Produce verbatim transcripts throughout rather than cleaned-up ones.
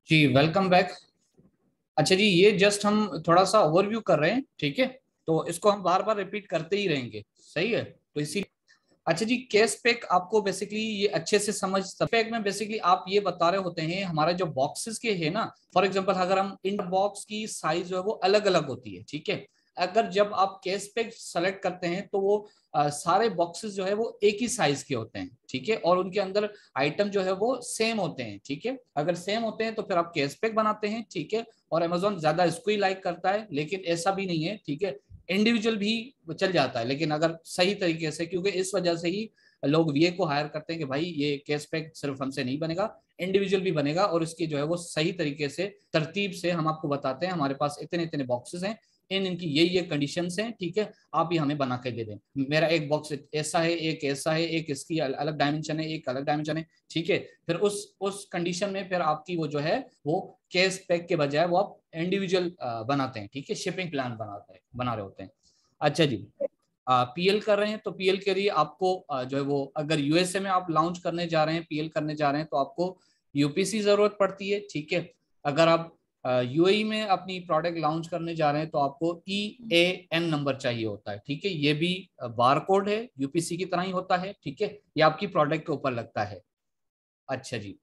जी welcome back. अच्छा जी, ये just हम थोड़ा सा ओवरव्यू कर रहे हैं, ठीक है। तो इसको हम बार बार रिपीट करते ही रहेंगे, सही है। तो इसी अच्छा जी, केस पैक आपको बेसिकली ये अच्छे से समझ पैक में बेसिकली आप ये बता रहे होते हैं हमारा जो बॉक्सेस के है ना। फॉर एग्जांपल अगर हम इन बॉक्स की साइज जो है वो अलग अलग होती है, ठीक है। अगर जब आप केस पैक सेलेक्ट करते हैं तो वो आ, सारे बॉक्सेस जो है वो एक ही साइज के होते हैं, ठीक है। और उनके अंदर आइटम जो है वो सेम होते हैं, ठीक है। अगर सेम होते हैं तो फिर आप केस पैक बनाते हैं, ठीक है। और अमेजोन ज्यादा इसको ही लाइक करता है, लेकिन ऐसा भी नहीं है, ठीक है। इंडिविजुअल भी चल जाता है, लेकिन अगर सही तरीके से, क्योंकि इस वजह से ही लोग वीए को हायर करते हैं कि भाई ये केस पैक सिर्फ हमसे नहीं बनेगा, इंडिविजुअल भी बनेगा। और इसकी जो है वो सही तरीके से तरतीब से हम आपको बताते हैं, हमारे पास इतने इतने बॉक्सेस हैं, इन इनकी ये ये कंडीशंस हैं, ठीक है। आप ही हमें बना के दे दें। मेरा एक बॉक्स ऐसा है, एक ऐसा है, एक इसकी अलग डायमेंशन है, एक अलग डायमेंशन है, ठीक है। फिर उस उस कंडीशन में फिर आपकी वो जो है वो केस पैक के बजाय वो आप इंडिविजुअल बनाते हैं, ठीक है। शिपिंग प्लान बनाते हैं, बना रहे होते हैं। अच्छा जी, पीएल कर रहे हैं तो पीएल के लिए आपको आ, जो है वो अगर यूएसए में आप लॉन्च करने जा रहे हैं, पीएल करने जा रहे हैं, तो आपको यूपीसी जरूरत पड़ती है, ठीक है। अगर आप यूएई में अपनी प्रोडक्ट लॉन्च करने जा रहे हैं तो आपको ई ए एन नंबर चाहिए होता है, ठीक है। ये भी बार कोड है, यूपीसी की तरह ही होता है, ठीक है। ये आपकी प्रोडक्ट के ऊपर लगता है। अच्छा जी,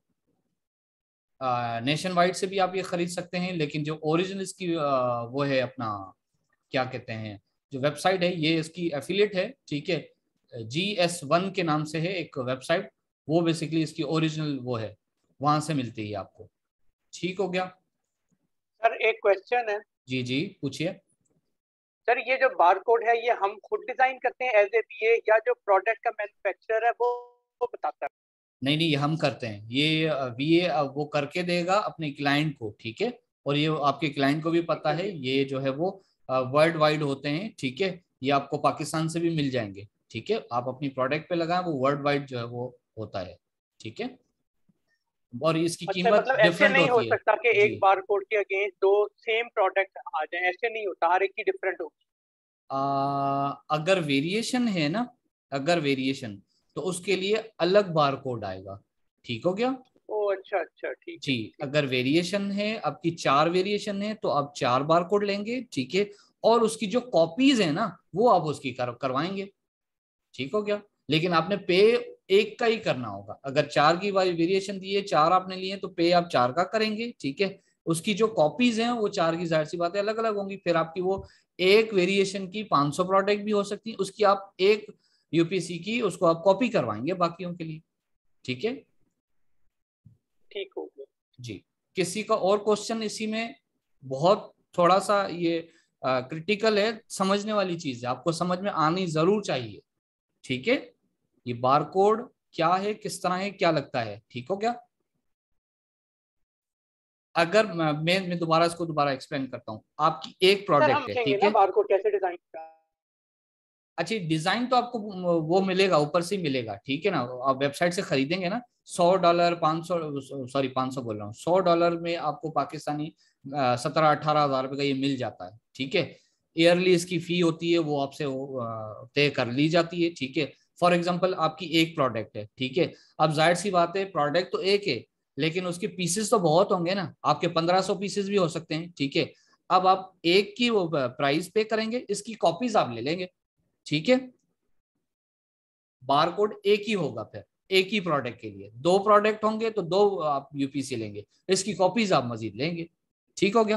नेशन वाइड से भी आप ये खरीद सकते हैं, लेकिन जो ओरिजिनल इसकी आ, वो है अपना, क्या कहते हैं, जो वेबसाइट है ये इसकी एफिलिएट है, ठीक है। जी एस वन के नाम से है एक वेबसाइट, वो बेसिकली इसकी ओरिजिनल वो है, वहां से मिलती है आपको। ठीक हो गया। सर एक क्वेश्चन है। जी जी पूछिए। सर ये जो बारकोड है ये हम खुद डिजाइन करते हैं एज ए बीए या जो प्रोडक्ट का मैन्युफैक्चरर है वो वो बताता है? नहीं नहीं, ये हम करते हैं, ये वीए वो करके देगा अपने क्लाइंट को, ठीक है। और ये आपके क्लाइंट को भी ठीक पता है है, जी। ये जो है वो वर्ल्ड वाइड होते हैं, ठीक है। ये आपको पाकिस्तान से भी मिल जाएंगे, ठीक है। आप अपनी प्रोडक्ट पे लगाएं, वो वर्ल्ड वाइड जो है वो होता है, ठीक है। और इसकी अच्छा कीमत मतलब ऐसे डिफरेंट नहीं हो होती है। सकता कि जी, एक बारकोड के अगेंस्ट दो सेम प्रोडक्ट आ जाए, ऐसे नहीं होता, हर एक की डिफरेंट होगी। आ, अगर वेरिएशन है ना, अगर वेरिएशन, तो उसके लिए अलग बार कोड आएगा। ठीक हो गया। ओ अच्छा अच्छा, ठीक है जी, जी, ठीक। अगर वेरिएशन है, आपकी चार वेरिएशन है तो आप चार बार कोड लेंगे, ठीक है। और उसकी जो कॉपीज है ना, वो आप उसकी कर, करवाएंगे। ठीक हो गया। लेकिन आपने पे एक का ही करना होगा। अगर चार की वेरिएशन दी है, चार आपने लिए तो पे आप चार का करेंगे, ठीक है। उसकी जो कॉपीज हैं वो चार की जाहिर सी बात है अलग अलग होंगी। फिर आपकी वो एक वेरिएशन की पाँच सौ प्रोडक्ट भी हो सकती है, उसकी आप एक यूपीसी की उसको आप कॉपी करवाएंगे बाकियों के लिए, ठीक है। ठीक हो गया। जी, किसी का और क्वेश्चन इसी में? बहुत थोड़ा सा ये क्रिटिकल है, समझने वाली चीज है, आपको समझ में आनी जरूर चाहिए, ठीक है। ये बारकोड क्या है, किस तरह है, क्या लगता है, ठीक हो गया। अगर मैं मैं दोबारा इसको दोबारा एक्सप्लेन करता हूँ, आपकी एक सर हम प्रोडक्ट है, देखेंगे ठीक ना है। बारकोड कैसे डिजाइन करना है। अच्छी डिजाइन तो आपको वो मिलेगा, ऊपर से ही मिलेगा, ठीक है ना। आप वेबसाइट से खरीदेंगे ना, सौ डॉलर, पाँच सौ, सॉरी पाँच सौ बोल रहा हूँ, सौ डॉलर में आपको पाकिस्तानी सत्रह अठारह हजार रुपए का ये मिल जाता है, ठीक है। ईयरली इसकी फी होती है, वो आपसे तय कर ली जाती है, ठीक है। फॉर एग्जाम्पल आपकी एक प्रोडक्ट है, ठीक है। अब जाहिर सी बात है, प्रोडक्ट तो एक है, लेकिन उसके पीसेस तो बहुत होंगे ना, आपके पंद्रह सौ पीसेस भी हो सकते हैं, ठीक है। अब आप एक की वो प्राइस पे करेंगे, इसकी कॉपीज आप ले लेंगे, ठीक है। बारकोड एक ही होगा, फिर एक ही प्रोडक्ट के लिए। दो प्रोडक्ट होंगे तो दो आप यूपीसी लेंगे, इसकी कॉपीज आप मजीद लेंगे। ठीक हो गया।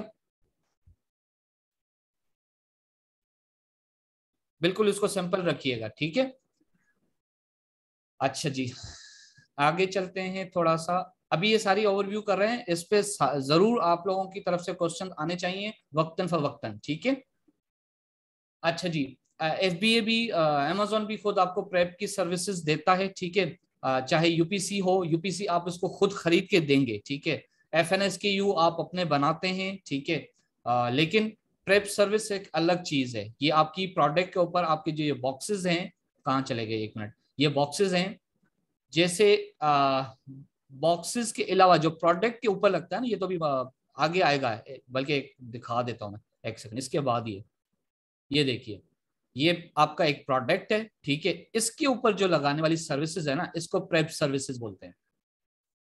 बिल्कुल इसको सिंपल रखिएगा, ठीक है। अच्छा जी, आगे चलते हैं थोड़ा सा। अभी ये सारी ओवरव्यू कर रहे हैं, इस पे जरूर आप लोगों की तरफ से क्वेश्चन आने चाहिए वक्तन फवक्तन, ठीक है। अच्छा जी, एफ बी ए भी, अमेजोन भी खुद आपको प्रेप की सर्विसेज देता है, ठीक है। अ, चाहे यूपीसी हो, यूपीसी आप इसको खुद खरीद के देंगे, ठीक है। F N S K U आप अपने बनाते हैं, ठीक है। अ, लेकिन प्रेप सर्विस एक अलग चीज है, ये आपकी प्रोडक्ट के ऊपर आपके जो ये बॉक्सेस हैं, कहाँ चले गए, एक मिनट, ये बॉक्सेस हैं, जैसे बॉक्सेस के अलावा जो प्रोडक्ट के ऊपर लगता है ना, ये तो भी अ, आगे आएगा, बल्कि एक दिखा देता हूँ मैं, एक सेकंड, इसके बाद ये ये देखिए, ये आपका एक प्रोडक्ट है, ठीक है। इसके ऊपर जो लगाने वाली सर्विसेज है ना, इसको प्रेप सर्विसेज बोलते हैं,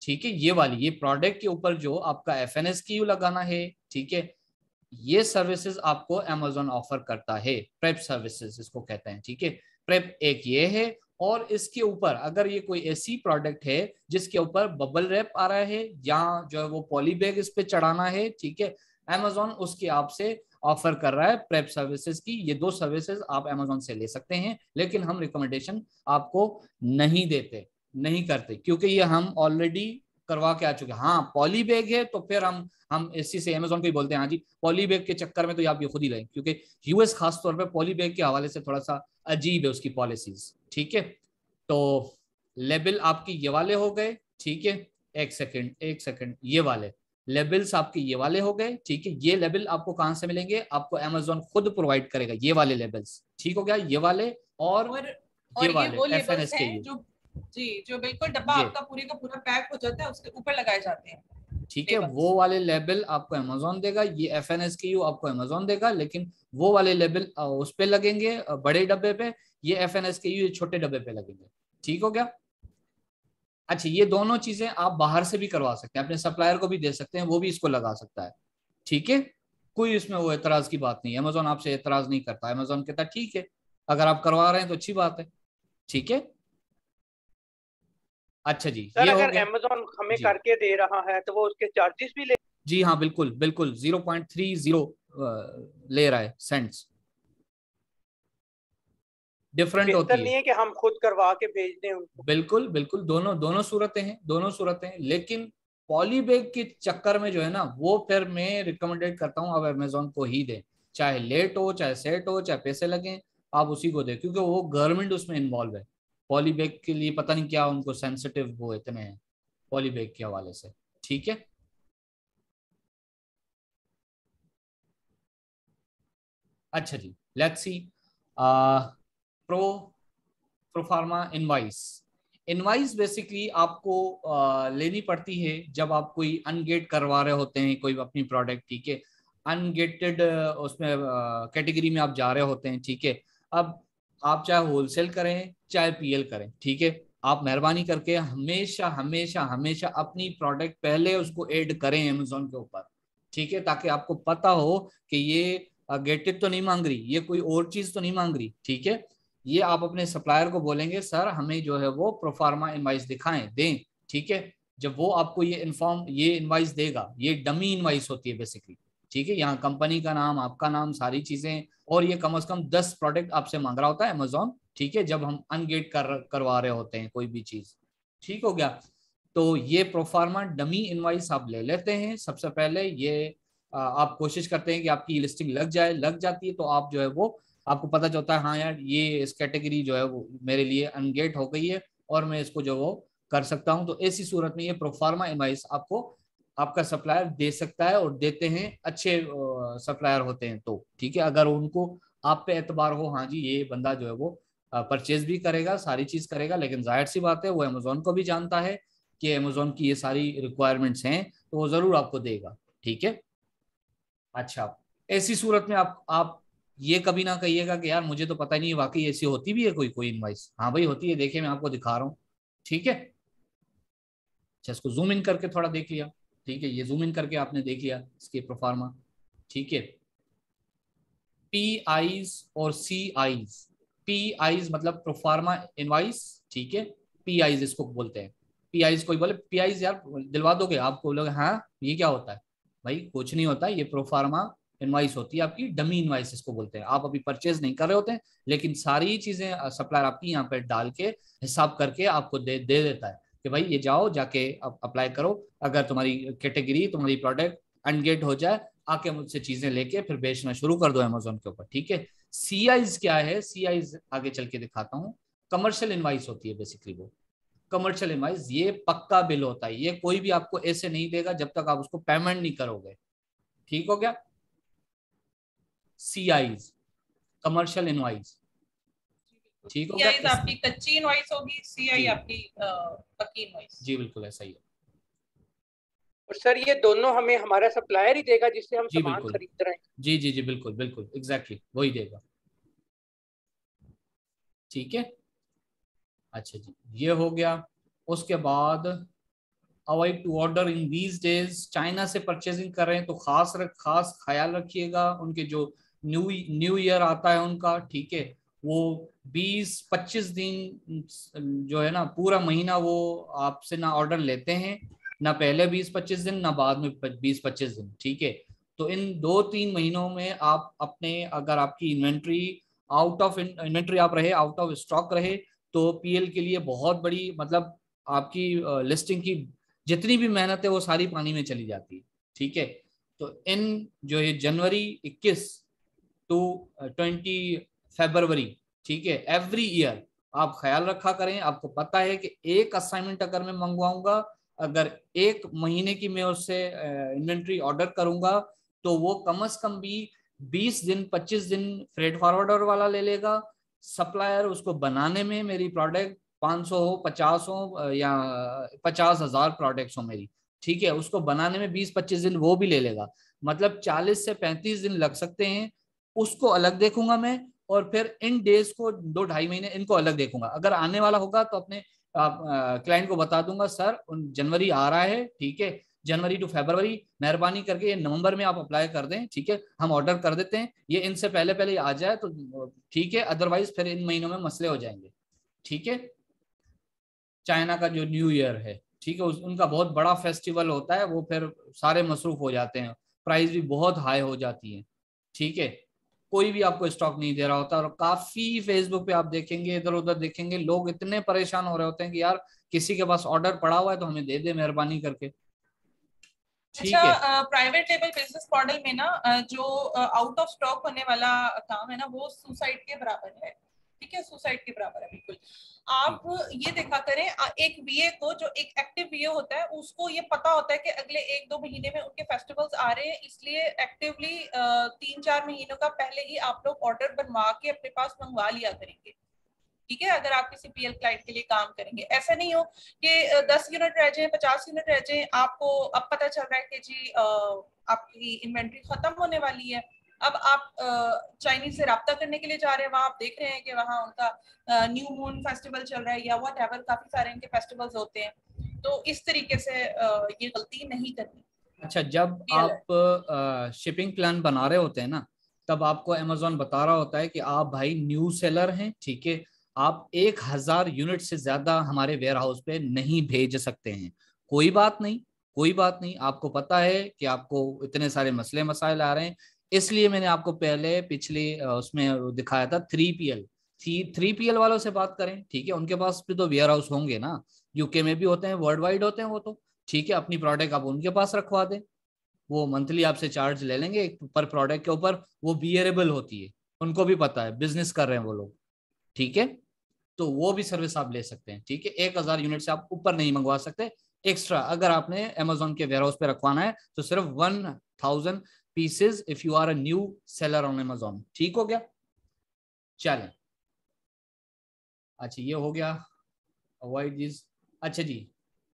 ठीक है, ये वाली, ये प्रोडक्ट के ऊपर जो आपका F N S K U लगाना है, ठीक है, ये सर्विसेज आपको अमेजोन ऑफर करता है, प्रेप सर्विसेज इसको कहते हैं, ठीक है। प्रेप एक ये है, और इसके ऊपर अगर ये कोई ऐसी प्रोडक्ट है जिसके ऊपर बबल रैप आ रहा है या जो है वो पॉली बैग इस पे चढ़ाना है, ठीक है, अमेजोन उसकी आपसे ऑफर कर रहा है प्रेप सर्विसेज की। ये दो सर्विसेज आप अमेजोन से ले सकते हैं, लेकिन हम रिकमेंडेशन आपको नहीं देते, नहीं करते, क्योंकि ये हम ऑलरेडी करवा के आ चुके हैं। हाँ, पॉली बैग है तो फिर हम हम इसी से अमेजोन को ही बोलते हैं, हाँ जी पॉली बैग के चक्कर में तो आप ये खुद ही रहें, क्योंकि यूएस खास तौर पे पॉली बैग के हवाले से थोड़ा सा अजीब है उसकी पॉलिसीज, ठीक है। तो लेबल आपके ये वाले हो गए, ठीक है, एक सेकंड एक सेकंड, ये वाले लेबल्स आपके ये वाले हो गए, ठीक है। ये लेबल आपको कहां से मिलेंगे, आपको अमेजोन खुद प्रोवाइड करेगा ये वाले लेबल्स, ठीक हो गया, ये वाले और, और, ये और ये वाले वो एफ एन एस लेबल्स के हैं यू, जो, जी, जो बिल्कुल डब्बा ये आपका पूरी का पूरा पैक हो जाता है उसके ऊपर लगाए जाते हैं, ठीक है, लेबल्स। वो वाले लेबल आपको अमेजोन देगा, ये F N S K U आपको अमेजोन देगा, लेकिन वो वाले लेबल उस पे लगेंगे बड़े डब्बे पे, ये F N S K U छोटे डब्बे पे लगेंगे, ठीक हो गया। अच्छा, ये दोनों चीजें आप बाहर से भी करवा सकते हैं, अपने सप्लायर को भी दे सकते हैं, वो भी इसको लगा सकता है, ठीक है। कोई इसमें वो एतराज की बात नहीं है, अमेजोन आपसे एतराज नहीं करता, अमेजोन कहता है ठीक है, अगर आप करवा रहे हैं तो अच्छी बात है, ठीक है। अच्छा जी, सर ये हो अगर गया अमेजोन हमें जी। करके दे रहा है तो वो उसके चार्जेस भी ले? जी हाँ, बिल्कुल बिल्कुल, जीरो पॉइंट थ्री जीरो ले रहा है सेंट्स, डिफरेंट बेहतर होती है। नहीं है कि हम खुद करवा के भेज दें उनको? बिल्कुल बिल्कुल, दोनों दोनों सूरतें हैं, दोनों सूरतें हैं, लेकिन पॉली बैग के चक्कर में जो है ना, वो फिर मैं रिकमेंडेड करता हूँ अब अमेजोन को ही दें, चाहे लेट हो चाहे सेट हो चाहे पैसे लगे, आप उसी को दें, क्योंकि वो गवर्नमेंट उसमें इन्वॉल्व है। पॉली बैग के लिए पता नहीं क्या उनको सेंसिटिव वो इतने हैं पॉली बैग के हवाले से, ठीक है। अच्छा जी, let's see, pro proforma invoice. Invoice basically आपको आ, लेनी पड़ती है जब आप कोई अनगेट करवा रहे होते हैं कोई अपनी प्रोडक्ट, ठीक है, अनगेटेड उसमें कैटेगरी में आप जा रहे होते हैं, ठीक है। अब आप चाहे होलसेल करें चाहे पी एल करें, ठीक है, आप मेहरबानी करके हमेशा हमेशा हमेशा अपनी प्रोडक्ट पहले उसको ऐड करें अमेजोन के ऊपर, ठीक है, ताकि आपको पता हो कि ये गेटेड तो नहीं मांग रही, ये कोई और चीज तो नहीं मांग रही, ठीक है। ये आप अपने सप्लायर को बोलेंगे सर हमें जो है वो प्रोफार्मा इनवाइस दिखाएं दें, ठीक है। जब वो आपको ये इन्फॉर्म ये इनवाइस देगा, ये डमी इनवाइस होती है बेसिकली, ठीक है, यहाँ कंपनी का नाम, आपका नाम, सारी चीजें, और ये कम से कम दस प्रोडक्ट आपसे मांग रहा होता है अमेजोन, ठीक है, जब हम अनगेट कर करवा रहे होते हैं कोई भी चीज, ठीक हो गया। तो ये प्रोफार्मा डमी इनवाइस आप ले लेते हैं सबसे पहले, ये आ, आप कोशिश करते हैं कि आपकी लिस्टिंग लग जाए, लग जाती है तो आप जो है वो, आपको पता चलता है हाँ यार ये इस कैटेगरी जो है वो मेरे लिए अनगेट हो गई है और मैं इसको जो वो कर सकता हूँ, तो ऐसी सूरत में ये प्रोफार्मा इनवाइस आपको आपका सप्लायर दे सकता है, और देते हैं अच्छे सप्लायर होते हैं तो, ठीक है। अगर उनको आप पे एतबार हो, हाँ जी ये बंदा जो है वो परचेज भी करेगा, सारी चीज करेगा, लेकिन जाहिर सी बात है वो अमेजोन को भी जानता है कि अमेजोन की ये सारी रिक्वायरमेंट्स हैं, तो वो जरूर आपको देगा, ठीक है। अच्छा, ऐसी सूरत में आप आप ये कभी ना कहिएगा कि यार मुझे तो पता ही नहीं, वाकई ऐसी होती भी है कोई कोई इनवाइस, हाँ भाई होती है, देखिए मैं आपको दिखा रहा हूँ, ठीक है। अच्छा, इसको जूम इन करके थोड़ा देख लिया, ठीक है, ये जूम इन करके आपने देख लिया इसके प्रोफार्मा, ठीक है। पी आईज और सी आईज, पी आईज मतलब प्रोफार्मा इनवाइस, ठीक है, पी आईज इसको बोलते हैं। पी आईज कोई बोले पी आईज यार दिलवा दोगे, आपको बोलोगे हाँ ये क्या होता है, भाई कुछ नहीं होता, ये प्रोफार्मा इनवाइस होती है आपकी, डमी इनवाइस इसको बोलते हैं। आप अभी परचेज नहीं कर रहे होते हैं, लेकिन सारी चीजें सप्लायर आपकी यहाँ पे डाल के हिसाब करके आपको दे दे देता है कि भाई ये जाओ जाके अप्लाई करो, अगर तुम्हारी कैटेगरी तुम्हारी प्रोडक्ट अनगेट हो जाए आके मुझसे चीजें लेके फिर बेचना शुरू कर दो अमेजोन के ऊपर, ठीक है। सीआईज क्या है, सीआईज आगे चल के दिखाता हूँ। कमर्शियल इनवाइस होती है बेसिकली वो, कमर्शियल इनवाइस ये पक्का बिल होता है, ये कोई भी आपको ऐसे नहीं देगा जब तक आप उसको पेमेंट नहीं करोगे, ठीक हो गया। सीआईज कमर्शियल इनवाइस, ठीक हो गया सीआई इस, आपकी कच्ची इनवॉइस होगी, सीआई जी आपकी अ, पक्की इनवॉइस। जी बिल्कुल ऐसा ही है। और सर ये दोनों हमें हमारा सप्लायर ही देगा जिससे हम जी सामान बिल्कुल, खरीद रहे हैं? जी जी जी बिल्कुल बिल्कुल एग्जैक्टली वही देगा, ठीक है। अच्छा जी, ये हो गया। उसके बाद avoid to order in these days. China से परचेजिंग कर रहे हैं तो खास रख खास ख्याल रखिएगा, उनके जो न्यू न्यू ईयर आता है उनका, ठीक है, वो बीस पच्चीस दिन जो है ना, पूरा महीना वो आपसे ना ऑर्डर लेते हैं, ना पहले बीस पच्चीस दिन ना बाद में बीस पच्चीस दिन, ठीक है। तो इन दो तीन महीनों में आप अपने, अगर आपकी इन्वेंट्री आउट ऑफ इन्वेंट्री आप रहे, आउट ऑफ स्टॉक रहे, तो पीएल के लिए बहुत बड़ी, मतलब आपकी लिस्टिंग की जितनी भी मेहनत है वो सारी पानी में चली जाती है, ठीक है। तो इन जो है जनवरी इक्कीस टू ट्वेंटी फरवरी, ठीक है, एवरी ईयर आप ख्याल रखा करें। आपको पता है कि एक असाइनमेंट अगर मैं मंगवाऊंगा, अगर एक महीने की मैं उससे इन्वेंट्री ऑर्डर करूंगा, तो वो कम से कम भी बीस दिन पच्चीस दिन फ्रेट फॉरवर्डर वाला ले लेगा। सप्लायर उसको बनाने में, मेरी प्रोडक्ट पाँच सौ हो, पचास हो, या पचास हजार प्रोडक्ट्स हो मेरी, ठीक है, उसको बनाने में बीस पच्चीस दिन वो भी ले लेगा, मतलब चालीस से पैंतीस दिन लग सकते हैं। उसको अलग देखूंगा मैं, और फिर इन डेज को दो ढाई महीने इनको अलग देखूंगा। अगर आने वाला होगा तो अपने क्लाइंट को बता दूंगा, सर जनवरी आ रहा है, ठीक है, जनवरी टू फरवरी, मेहरबानी करके ये नवंबर में आप अप्लाई कर दें, ठीक है, हम ऑर्डर कर देते हैं, ये इनसे पहले पहले आ जाए तो ठीक है, अदरवाइज फिर इन महीनों में मसले हो जाएंगे, ठीक है। चाइना का जो न्यू ईयर है, ठीक है, उनका बहुत बड़ा फेस्टिवल होता है, वो फिर सारे मसरूफ हो जाते हैं, प्राइस भी बहुत हाई हो जाती है, ठीक है। कोई भी आपको स्टॉक नहीं दे रहा होता, और काफी फेसबुक पे आप देखेंगे, इधर उधर देखेंगे, लोग इतने परेशान हो रहे होते हैं कि यार किसी के पास ऑर्डर पड़ा हुआ है तो हमें दे दे मेहरबानी करके, ठीक है। अच्छा, प्राइवेट लेबल बिजनेस मॉडल में ना uh, जो आउट ऑफ स्टॉक होने वाला काम है ना, वो सुसाइड के बराबर है, ठीक है, सुसाइड के बराबर है बिल्कुल। आप ये देखा करें, एक वीए को, जो एक एक्टिव वीए होता है, उसको ये पता होता है कि अगले एक दो महीने में उनके फेस्टिवल्स आ रहे हैं, इसलिए एक्टिवली तीन चार महीनों का पहले ही आप लोग ऑर्डर बनवा के अपने पास मंगवा लिया करेंगे, ठीक है, अगर आप किसी पीएल क्लाइंट के लिए काम करेंगे। ऐसा नहीं हो कि दस यूनिट रह जाए, पचास यूनिट रह जाए, आपको अब पता चल रहा है कि जी आपकी इन्वेंट्री खत्म होने वाली है, अब आप चाइनीज से रब्ता करने के लिए जा रहे हैं, वहां आप देख रहे हैं कि वहां उनका न्यू मून फेस्टिवल चल रहा है, या व्हाट एवर, काफी सारे इनके फेस्टिवल्स होते हैं, तो इस तरीके से ये गलती नहीं करनी। अच्छा, जब आप शिपिंग प्लान बना रहे होते हैं ना, तब आपको अमेजोन बता रहा होता है कि आप भाई न्यू सेलर हैं, ठीक है, आप एक हजार यूनिट से ज्यादा हमारे वेयर हाउस पे नहीं भेज सकते हैं। कोई बात नहीं, कोई बात नहीं, आपको पता है कि आपको इतने सारे मसले मसाइल आ रहे हैं, इसलिए मैंने आपको पहले पिछले उसमें दिखाया था three P L. Three P L वालों से बात करें, ठीक है, उनके पास भी तो वेयर हाउस होंगे ना, यूके में भी होते हैं, वर्ल्ड वाइड होते हैं वो तो, ठीक है, अपनी प्रोडक्ट आप उनके पास रखवा दें, वो मंथली आपसे चार्ज ले लेंगे पर प्रोडक्ट के ऊपर, वो बियरेबल होती है, उनको भी पता है, बिजनेस कर रहे हैं वो लोग, ठीक है, तो वो भी सर्विस आप ले सकते हैं, ठीक है। एक हजार यूनिट से आप ऊपर नहीं मंगवा सकते एक्स्ट्रा। अगर आपने अमेजोन के वेयरहाउस पे रखवाना है तो सिर्फ one thousand pieces if you are a new seller on Amazon, ठीक हो गया। चलें, अच्छा ये हो गया, अवॉइड दिस। अच्छा जी,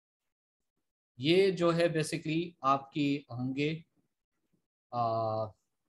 ये जो है बेसिकली आपकी होंगे आ,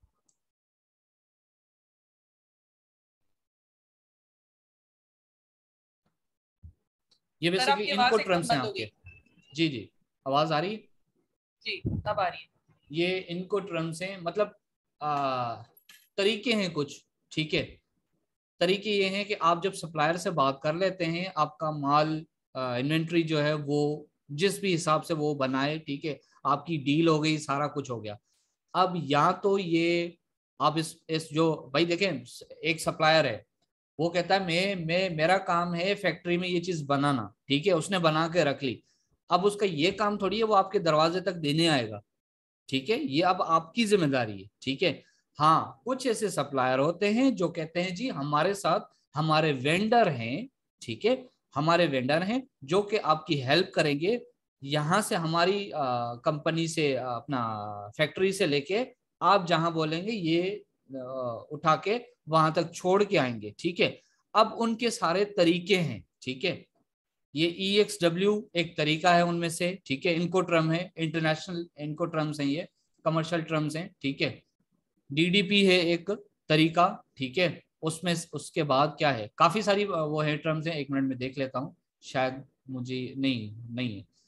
ये बेसिकली इनको टर्म्स हैं आपके। जी जी, आवाज आ रही है जी, अब आ रही है। ये इनको टर्म्स हैं, मतलब आ, तरीके हैं कुछ, ठीक है। तरीके ये हैं कि आप जब सप्लायर से बात कर लेते हैं, आपका माल इन्वेंट्री जो है वो जिस भी हिसाब से वो बनाए, ठीक है, आपकी डील हो गई, सारा कुछ हो गया। अब या तो ये आप इस इस जो भाई देखें, एक सप्लायर है, वो कहता है मैं मैं मेरा काम है फैक्ट्री में ये चीज बनाना, ठीक है, उसने बना के रख ली, अब उसका ये काम थोड़ी है वो आपके दरवाजे तक देने आएगा, ठीक है, ये अब आपकी जिम्मेदारी है, ठीक है। हाँ, कुछ ऐसे सप्लायर होते हैं जो कहते हैं जी हमारे साथ हमारे वेंडर हैं, ठीक है, हमारे वेंडर हैं जो कि आपकी हेल्प करेंगे, यहाँ से हमारी कंपनी से आ, अपना फैक्ट्री से लेके आप जहां बोलेंगे ये आ, उठा के वहां तक छोड़ के आएंगे, ठीक है। अब उनके सारे तरीके हैं, ठीक है, ये ई एक्स डब्ल्यू एक तरीका है उनमें से, ठीक है, इनको टर्म है, इंटरनेशनल इनको टर्म्स हैं, ये कमर्शियल टर्म्स हैं, ठीक है। डी डी पी है एक तरीका, ठीक है, उसमें उसके बाद क्या है, काफी सारी वो है टर्म्स हैं, एक मिनट में देख लेता हूँ, शायद मुझे नहीं नहीं है,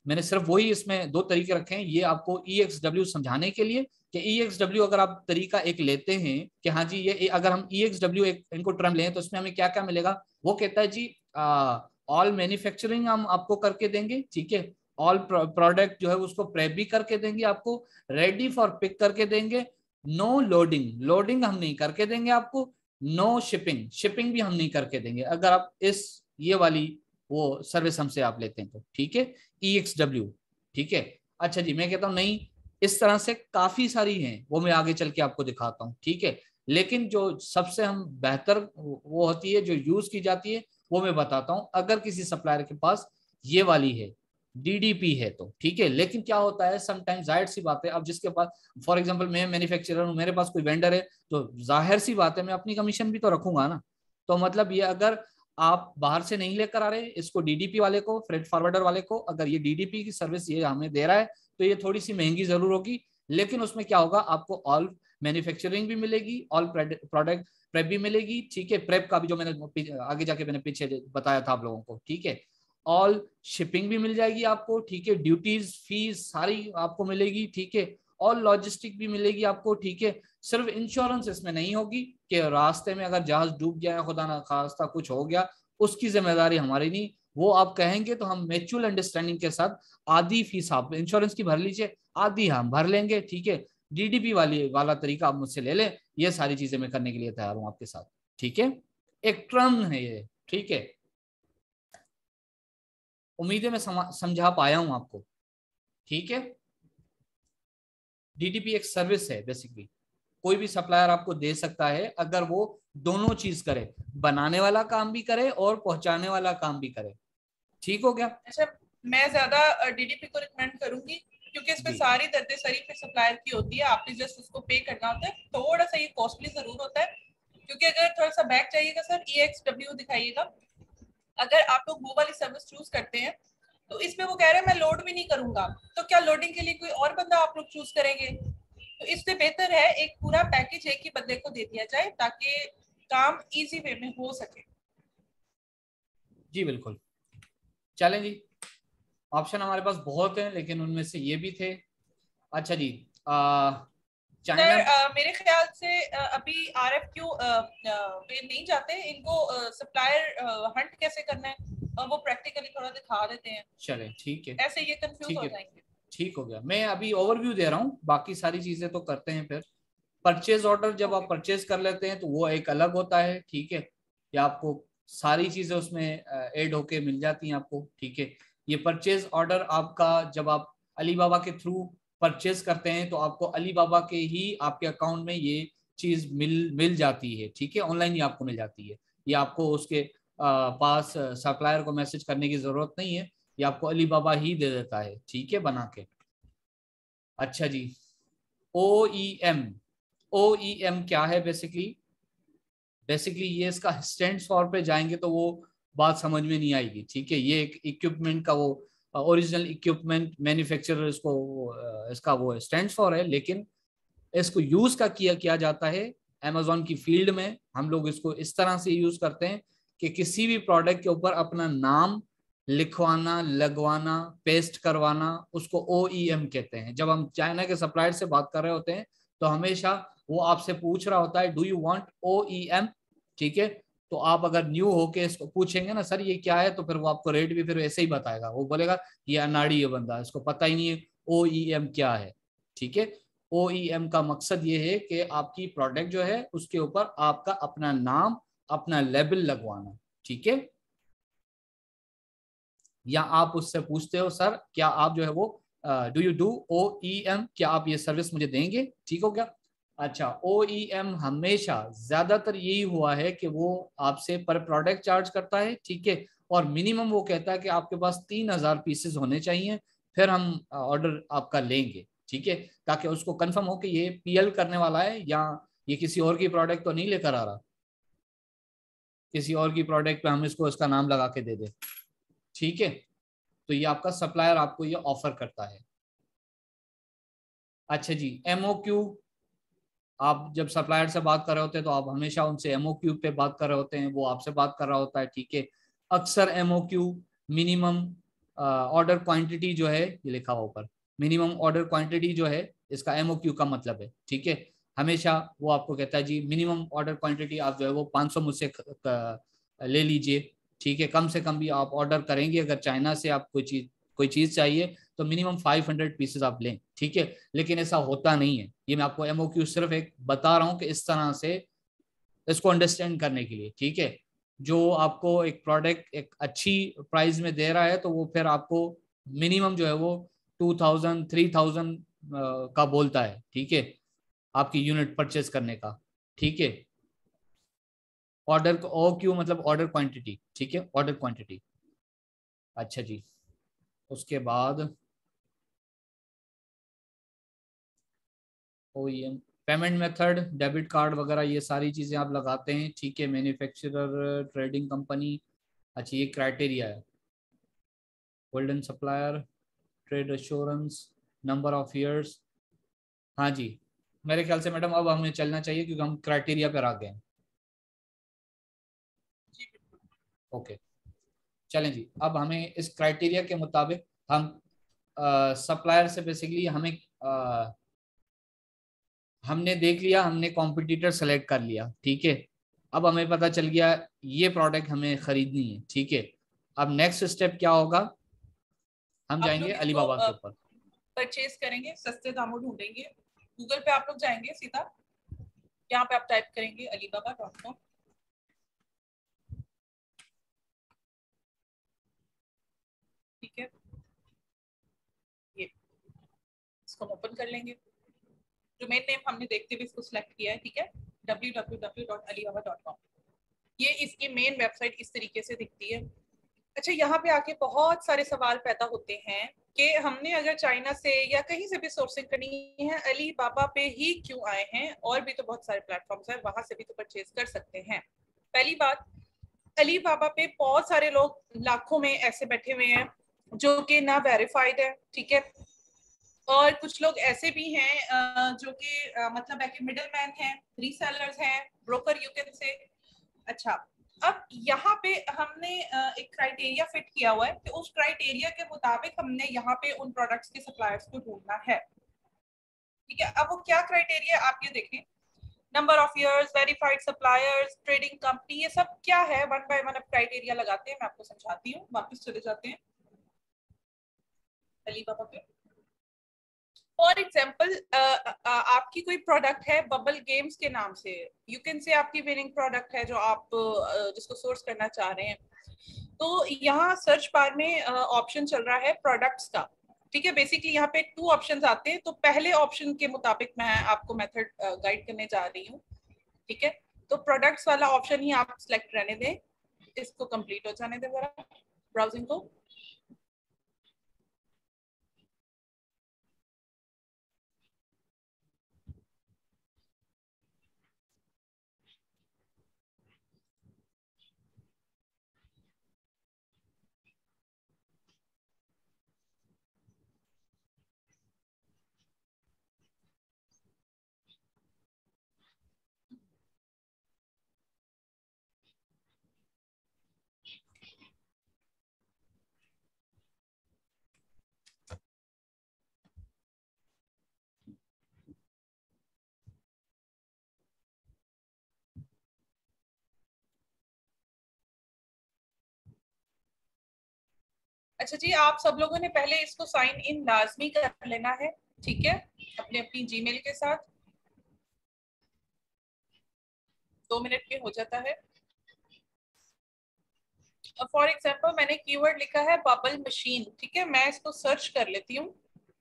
मैंने सिर्फ वही इसमें दो तरीके रखे हैं, ये आपको ई एक्स डब्ल्यू समझाने के लिए कि ई एक्स डब्ल्यू अगर आप तरीका एक लेते हैं कि हाँ जी ये अगर हम ई एक्स डब्ल्यू एक इनको टर्म लें तो इसमें हमें क्या क्या मिलेगा, वो कहता है जी ऑल मैन्युफैक्चरिंग हम आपको करके देंगे, ठीक है, ऑल प्रोडक्ट जो है उसको प्रेप भी करके देंगे आपको, रेडी फॉर पिक करके देंगे, नो लोडिंग, लोडिंग हम नहीं करके देंगे आपको, नो शिपिंग, शिपिंग भी हम नहीं करके देंगे अगर आप इस ये वाली वो सर्विस हमसे आप लेते हैं तो, ठीक है, ई एक्स डब्ल्यू, ठीक है। अच्छा जी, मैं कहता हूँ नहीं, इस तरह से काफी सारी हैं, वो मैं आगे चल के आपको दिखाता हूँ, ठीक है, लेकिन जो सबसे हम बेहतर वो होती है जो यूज की जाती है वो मैं बताता हूँ। अगर किसी सप्लायर के पास ये वाली है, डीडीपी है तो ठीक है, लेकिन क्या होता है समटाइम्स, जाहिर सी बात है, अब जिसके पास फॉर एग्जांपल मैं मैन्युफैक्चरर हूँ, मेरे पास कोई वेंडर है तो जाहिर सी बात है मैं अपनी कमीशन भी तो रखूंगा ना। तो मतलब ये अगर आप बाहर से नहीं लेकर आ रहे इसको, डीडीपी वाले को, फ्रेट फॉरवर्डर वाले को, अगर ये डीडीपी की सर्विस ये हमें दे रहा है तो ये थोड़ी सी महंगी जरूर होगी, लेकिन उसमें क्या होगा, आपको ऑल मैन्युफैक्चरिंग भी मिलेगी, ऑल प्रोडक्ट प्रेप भी मिलेगी, ठीक है, प्रेप का भी जो मैंने आगे जाके मैंने पीछे बताया था आप लोगों को, ठीक है, ऑल शिपिंग भी मिल जाएगी आपको, ठीक है, ड्यूटीज फीस सारी आपको मिलेगी, ठीक है, और लॉजिस्टिक भी मिलेगी आपको, ठीक है। सिर्फ इंश्योरेंस इसमें नहीं होगी कि रास्ते में अगर जहाज डूब गया या खुदा ना खास्ता कुछ हो गया उसकी जिम्मेदारी हमारी नहीं, वो आप कहेंगे तो हम म्यूचुअल अंडरस्टैंडिंग के साथ आधी फीस आप इंश्योरेंस की भर लीजिए, आधी हम भर लेंगे, ठीक है। डीडीपी वाली वाला तरीका आप मुझसे ले लें, ये सारी चीजें मैं करने के लिए तैयार हूं आपके साथ, ठीक है। एक टर्म है ये, ठीक है, उम्मीद है मैं समझा पाया हूं आपको, ठीक है। डीडीपी एक सर्विस है बेसिकली, कोई भी सप्लायर आपको दे सकता है अगर वो दोनों चीज करे, बनाने वाला काम भी करे और पहुंचाने वाला काम भी करे, ठीक हो गया। अच्छा, मैं ज्यादा डीडीपी को रिकमेंड करूंगी क्योंकि इसमें सारी दर्दे सरी पे सप्लायर की होती है, आपने जस्ट उसको पे करना होता है, थोड़ा सा ये कॉस्टली जरूर होता है क्योंकि अगर थोड़ा सा बैक चाहिएगा सर, ई एक्स डब्ल्यू दिखाइएगा, अगर आप लोग वो वाली सर्विस चूज करते हैं तो इसमें वो कह रहे हैं मैं लोड भी नहीं करूंगा, तो क्या लोडिंग के लिए कोई और बंदा आप लोग चूज करेंगे? तो इससे बेहतर है एक पूरा पैकेज एक ही बंदे को दे दिया जाए ताकि काम इजी वे में हो सके। जी बिल्कुल, चलें जी, ऑप्शन हमारे पास बहुत हैं लेकिन उनमें से ये भी थे। अच्छा जी, आ, सर uh, मेरे ख्याल से uh, अभी आरएफक्यू पे नहीं जाते, इनको सप्लायर हंट कैसे करना है uh, वो प्रैक्टिकली थोड़ा दिखा देते हैं। चले ठीक है, ऐसे ये कंफ्यूज हो जाएंगे। ठीक हो गया, मैं अभी ओवरव्यू दे रहा हूँ, बाकी सारी चीजें तो करते हैं फिर। परचेज ऑर्डर जब आप परचेज कर लेते हैं तो वो एक अलग होता है, ठीक है, या आपको सारी चीजें उसमें ऐड होके मिल जाती हैं आपको, ठीक है। ये परचेज ऑर्डर आपका जब आप अलीबाबा के थ्रू परचेज करते हैं तो आपको अलीबाबा के ही आपके अकाउंट में ये चीज मिल मिल जाती है, ठीक है, ऑनलाइन ही आपको मिल जाती है, ये आपको उसके आ, पास सप्लायर को मैसेज करने की जरूरत नहीं है, ये आपको अलीबाबा ही दे देता है, ठीक है, बना के। अच्छा जी, ओ ई एम, ओ ई एम क्या है बेसिकली, बेसिकली ये इसका स्टैंड फॉर पे जाएंगे तो वो बात समझ में नहीं आएगी, ठीक है, ये एक इक्विपमेंट का वो ओरिजिनल इक्विपमेंट मैन्युफैक्चरर इसको इसका वो स्टैंड फॉर है, लेकिन इसको यूज का किया किया जाता है अमेजोन की फील्ड में। हम लोग इसको इस तरह से यूज करते हैं कि किसी भी प्रोडक्ट के ऊपर अपना नाम लिखवाना, लगवाना, पेस्ट करवाना, उसको ओ ई एम कहते हैं। जब हम चाइना के सप्लायर से बात कर रहे होते हैं तो हमेशा वो आपसे पूछ रहा होता है do you want O E M, ठीक है, तो आप अगर न्यू होके इसको पूछेंगे ना सर ये क्या है, तो फिर वो आपको रेट भी फिर ऐसे ही बताएगा, वो बोलेगा ये अनाड़ी है बंदा, इसको पता ही नहीं है ओ ई एम क्या है, ठीक है। ओ ई एम का मकसद ये है कि आपकी प्रोडक्ट जो है उसके ऊपर आपका अपना नाम, अपना लेबल लगवाना, ठीक है। या आप उससे पूछते हो सर क्या आप जो है वो do you do O E M, क्या आप ये सर्विस मुझे देंगे, ठीक हो गया। अच्छा, ओ ई एम हमेशा ज्यादातर यही हुआ है कि वो आपसे पर प्रोडक्ट चार्ज करता है, ठीक है, और मिनिमम वो कहता है कि आपके पास तीन हजार पीसेस होने चाहिए फिर हम ऑर्डर आपका लेंगे, ठीक है, ताकि उसको कंफर्म हो कि ये पीएल करने वाला है या ये किसी और की प्रोडक्ट तो नहीं लेकर आ रहा, किसी और की प्रोडक्ट पे हम इसको इसका नाम लगा के दे दे, ठीक है। तो ये आपका सप्लायर आपको ये ऑफर करता है। अच्छा जी, एमओक्यू, आप जब सप्लायर से बात कर रहे होते हैं तो आप हमेशा उनसे एमओक्यू पे बात कर रहे होते हैं, वो आपसे बात कर रहा होता है, ठीक है। अक्सर एमओक्यू मिनिमम ऑर्डर क्वांटिटी जो है ये लिखा हुआ ऊपर, मिनिमम ऑर्डर क्वांटिटी जो है इसका एमओक्यू का मतलब है, ठीक है। हमेशा वो आपको कहता है जी मिनिमम ऑर्डर क्वांटिटी आप जो है वो पाँच सौ मुझसे ले लीजिए, ठीक है। कम से कम भी आप ऑर्डर करेंगे, अगर चाइना से आप कोई चीज कोई चीज चाहिए तो मिनिमम पाँच सौ पीसेस आप लें, ठीक है। लेकिन ऐसा होता नहीं है, ये मैं आपको एमओक्यू सिर्फ एक बता रहा हूँ कि इस तरह से इसको अंडरस्टैंड करने के लिए, ठीक है। जो आपको एक प्रोडक्ट एक अच्छी प्राइस में दे रहा है तो वो फिर आपको मिनिमम जो है वो टू थाउजेंड थ्री थाउजेंड का बोलता है, ठीक है, आपकी यूनिट परचेज करने का, ठीक है। ऑर्डर ओ क्यू मतलब ऑर्डर क्वांटिटी, ठीक है, ऑर्डर क्वांटिटी। अच्छा जी, उसके बाद OEM payment method, debit card वगैरह ये सारी चीजें आप लगाते हैं, ठीक है। मैन्युफैक्चरर, ट्रेडिंग कंपनी, अच्छा ये क्राइटेरिया है। Golden supplier, trade assurance, number of years. हाँ जी, मेरे ख्याल से मैडम अब हमें चलना चाहिए क्योंकि हम क्राइटेरिया पर आ गए हैं। ओके चलें जी, अब हमें इस क्राइटेरिया के मुताबिक हम सप्लायर से बेसिकली हमें आ, हमने देख लिया, हमने कॉम्पिटिटर सेलेक्ट कर लिया, ठीक है। अब हमें पता चल गया ये प्रोडक्ट हमें खरीदनी है, ठीक है। अब नेक्स्ट स्टेप क्या होगा, हम आप जाएंगे लोग इसको अलीबाबा के ऊपर, परचेज करेंगे, सस्ते दामों ढूंढेंगे। गूगल पे आप लोग जाएंगे सीधा, यहाँ पे आप टाइप करेंगे अलीबाबा डॉट कॉम, ठीक है। ये इसको ओपन कर लेंगे, डोमेन नेम हमने देखते हुए इसको सिलेक्ट किया है, ठीक है, W W W dot Alibaba dot com. ये इसकी मेन वेबसाइट इस तरीके से दिखती है। अच्छा, यहाँ पे आके बहुत सारे सवाल पैदा होते हैं कि हमने अगर चाइना से या कहीं से भी सोर्सिंग करनी है, अलीबाबा पे ही क्यों आए हैं, और भी तो बहुत सारे प्लेटफॉर्म्स हैं, वहां से भी तो परचेज कर सकते हैं। पहली बात, अलीबाबा पे बहुत सारे लोग लाखों में ऐसे बैठे हुए हैं जो कि ना वेरीफाइड है, ठीक है, और कुछ लोग ऐसे भी हैं जो कि मतलब है कि मिडल मैन है, रीसेलर्स हैं, ब्रोकर यू कैन से। अच्छा, अब यहाँ पे हमने एक क्राइटेरिया फिट किया हुआ है कि उस क्राइटेरिया के मुताबिक हमने यहाँ पे उन प्रोडक्ट्स के सप्लायर्स को ढूंढना है, ठीक है। अब वो क्या क्राइटेरिया आप ये देखें, number of years, verified suppliers, trading company, ये सब क्या है, वन बाय वन अब क्राइटेरिया लगाते हैं। मैं आपको समझाती हूँ, वापस चले जाते हैं अलीबाबा पे। फॉर एग्जाम्पल, आपकी कोई प्रोडक्ट है बबल गेम्स के नाम से, यू कैन से आपकी विनिंग प्रोडक्ट है जो आप uh, जिसको सोर्स करना चाह रहे हैं, तो यहाँ सर्च बार में ऑप्शन uh, चल रहा है प्रोडक्ट्स का, ठीक है। बेसिकली यहाँ पे टू ऑप्शंस आते हैं, तो पहले ऑप्शन के मुताबिक मैं आपको मेथड गाइड करने जा रही हूँ, ठीक है। तो प्रोडक्ट्स वाला ऑप्शन ही आप सिलेक्ट रहने दें, इसको कंप्लीट हो जाने दें जरा ब्राउजिंग को। अच्छा जी, आप सब लोगों ने पहले इसको साइन इन लाजमी कर लेना है, ठीक है, अपने अपनी जीमेल के साथ। दो मिनट में हो जाता है। फॉर एग्जाम्पल मैंने कीवर्ड लिखा है बबल मशीन, ठीक है, मैं इसको सर्च कर लेती हूँ।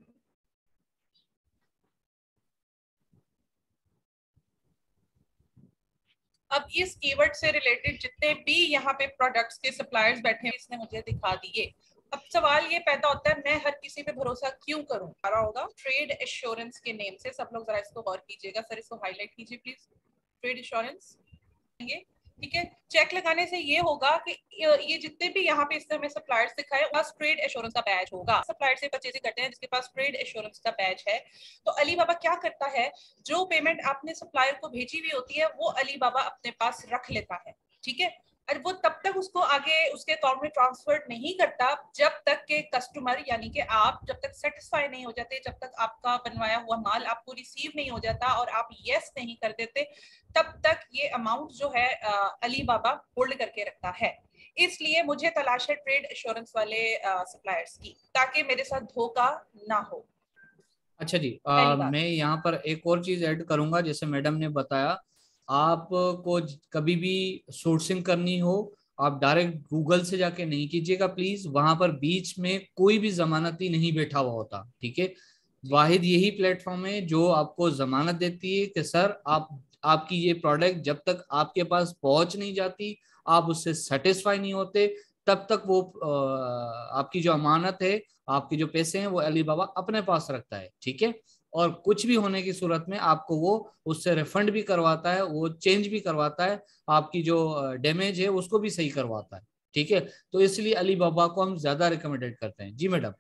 अब इस कीवर्ड से रिलेटेड जितने भी यहाँ पे प्रोडक्ट्स के सप्लायर्स बैठे हैं, इसने मुझे दिखा दिए। अब सवाल ये पैदा होता है, मैं हर किसी पे भरोसा क्यों करूं? आ रहा होगा ट्रेड एश्योरेंस के नेम से, सब लोग जरा इसको गौर कीजिएगा, सर इसको हाईलाइट कीजिए प्लीज। ट्रेड एश्योरेंस, ठीक है। चेक लगाने से ये होगा कि ये जितने भी यहाँ पे इस तरह में सप्लायर्स दिखाए, पास ट्रेड एश्योरेंस का बैच होगा। सप्लायर से परचेजिंग करते हैं जिसके पास ट्रेड एश्योरेंस का बैच है, तो अलीबाबा क्या करता है, जो पेमेंट आपने सप्लायर को भेजी हुई होती है वो अलीबाबा अपने पास रख लेता है, ठीक है। और वो तब तक उसको आगे उसके अकाउंट में ट्रांसफर नहीं करता जब तक के कस्टमर यानी कि आप जब तक सेटिस्फाई नहीं हो जाते, जब तक आपका बनवाया हुआ माल आपको रिसीव नहीं हो जाता और आप यस नहीं कर देते, तब तक ये अमाउंट जो है अली बाबा होल्ड करके रखता है। इसलिए मुझे तलाश है ट्रेड एश्योरेंस वाले सप्लायर्स की, ताकि मेरे साथ धोखा ना हो। अच्छा जी, आ, मैं यहाँ पर एक और चीज ऐड करूंगा। जैसे मैडम ने बताया, आपको कभी भी सोर्सिंग करनी हो, आप डायरेक्ट गूगल से जाके नहीं कीजिएगा प्लीज। वहां पर बीच में कोई भी जमानती नहीं बैठा हुआ होता, ठीक है। वाहिद यही प्लेटफॉर्म है जो आपको जमानत देती है कि सर आप आपकी ये प्रोडक्ट जब तक आपके पास पहुंच नहीं जाती, आप उससे सेटिस्फाई नहीं होते, तब तक वो आपकी जो अमानत है, आपके जो पैसे हैं, वो अली बाबा अपने पास रखता है, ठीक है। और कुछ भी होने की सूरत में आपको वो उससे रिफंड भी करवाता है, वो चेंज भी करवाता है, आपकी जो डैमेज है उसको भी सही करवाता है, ठीक है। तो इसलिए अली बाबा को हम ज्यादा रिकमेंडेड करते हैं। जी मैडम।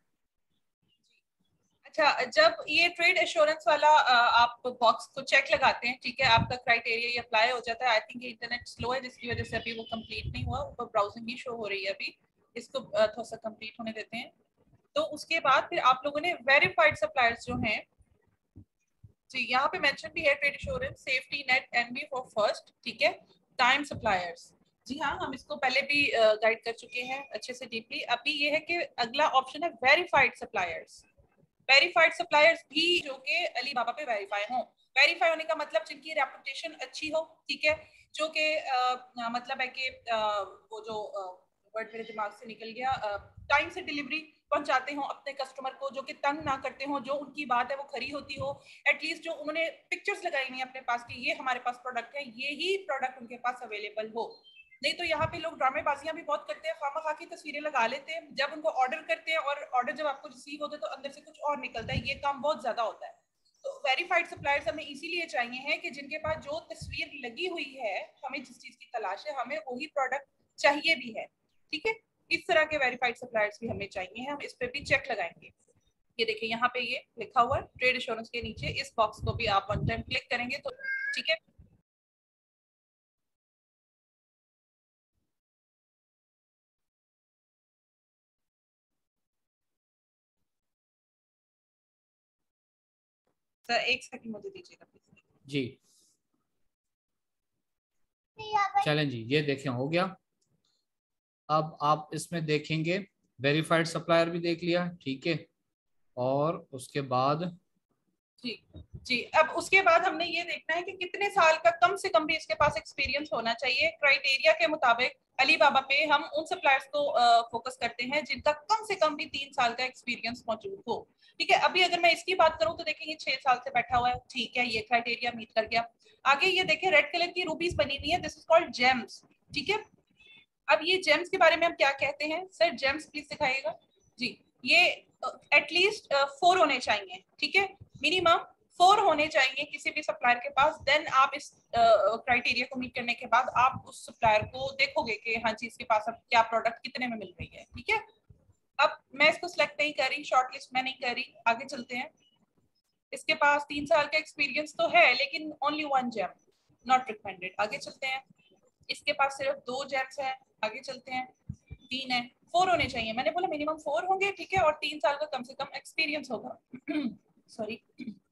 अच्छा, जब ये ट्रेड एश्योरेंस वाला आप बॉक्स को चेक लगाते हैं, ठीक है, आपका क्राइटेरिया ये अप्लाई हो जाता है। आई थिंक ये इंटरनेट स्लो है जिसकी वजह से अभी वो कंप्लीट नहीं हुआ, ऊपर ब्राउजिंग भी शो हो रही है अभी, इसको थोड़ा सा कंप्लीट होने देते हैं। तो उसके बाद फिर आप लोगों ने वेरीफाइड सप्लायर्स जो हैं, जी यहाँ पे मेंशन भी है trade assurance, safety net, N B for first, ठीक है, टाइम सप्लायर्स। जी हाँ, हम इसको पहले भी गाइड कर चुके हैं अच्छे से डीपली। अभी ये है कि अगला ऑप्शन है वेरीफाइड सप्लायर्स। वेरीफाइड सप्लायर्स भी जो कि अली बाबा पे वेरीफाई हो। वेरीफाई होने का मतलब जिनकी रेपुटेशन अच्छी हो, ठीक है, जो कि मतलब है कि वो जो वर्ड मेरे दिमाग से निकल गया, टाइम से डिलीवरी पहुंचाते हो अपने कस्टमर को, जो कि तंग ना करते हो, जो उनकी बात है वो खरी होती हो, एटलीस्ट जो उन्होंने पिक्चर्स लगाई नहीं अपने पास कि ये हमारे पास प्रोडक्ट है, ये ही प्रोडक्ट उनके पास अवेलेबल हो। नहीं तो यहाँ पे लोग ड्रामेबाजियां भी बहुत करते हैं, खामा की तस्वीरें लगा लेते हैं, जब उनको ऑर्डर करते हैं और ऑर्डर जब आपको रिसीव होता है तो अंदर से कुछ और निकलता है। ये काम बहुत ज्यादा होता है। तो वेरीफाइड सप्लायर्स हमें इसीलिए चाहिए हैं कि जिनके पास जो तस्वीर लगी हुई है, हमें जिस चीज की तलाश है, हमें वही प्रोडक्ट चाहिए भी है, ठीक है। इस तरह के वेरीफाइड सप्लायर्स भी हमें चाहिए हैं, हम इस पे भी चेक लगाएंगे। ये देखिए यहाँ पे ये लिखा हुआ है ट्रेड एश्योरेंस के नीचे, इस बॉक्स को भी आप वन टाइम क्लिक करेंगे तो ठीक है। सर एक सेकंड मुझे दीजिएगा प्लीज। जी चलें जी, ये देखें हो गया। अब आप इसमें देखेंगे वेरीफाइड सप्लायर भी देख लिया, ठीक है। और उसके बाद जी जी अब उसके बाद हमने ये देखना है कि कितने साल का कम से कम भी इसके पास एक्सपीरियंस होना चाहिए। क्राइटेरिया के मुताबिक अली बाबा पे हम उन सप्लायर्स को फोकस करते हैं जिनका कम से कम भी तीन साल का एक्सपीरियंस मौजूद हो, ठीक है। अभी अगर मैं इसकी बात करूं तो देखिए ये छह साल से बैठा हुआ है, ठीक है, ये क्राइटेरिया मीट कर गया। आगे ये देखिए रेड कलर की रूबीज बनी हुई है, दिस इज कॉल्ड जेम्स, ठीक है। अब ये जेम्स के बारे में हम क्या कहते हैं सर? जेम्स प्लीज दिखाइएगा जी। ये एटलीस्ट फोर होने चाहिए, ठीक है, मिनिमम फोर होने चाहिए किसी भी सप्लायर के पास। देन आप इस क्राइटेरिया uh, को मीट करने के बाद आप उस सप्लायर को देखोगे कि हाँ जी इसके पास अब क्या प्रोडक्ट कितने में मिल रही है, ठीक है। अब मैं इसको सिलेक्ट नहीं कर रही, शॉर्ट लिस्ट में नहीं कर रही, आगे चलते हैं। इसके पास तीन साल का एक्सपीरियंस तो है लेकिन only one gem, not recommended. आगे चलते हैं। इसके पास सिर्फ दो जेम्स हैं, आगे चलते हैं। तीन है, फोर होने चाहिए, मैंने बोला मिनिमम फोर होंगे, ठीक है, और तीन साल का कम से कम एक्सपीरियंस होगा। सॉरी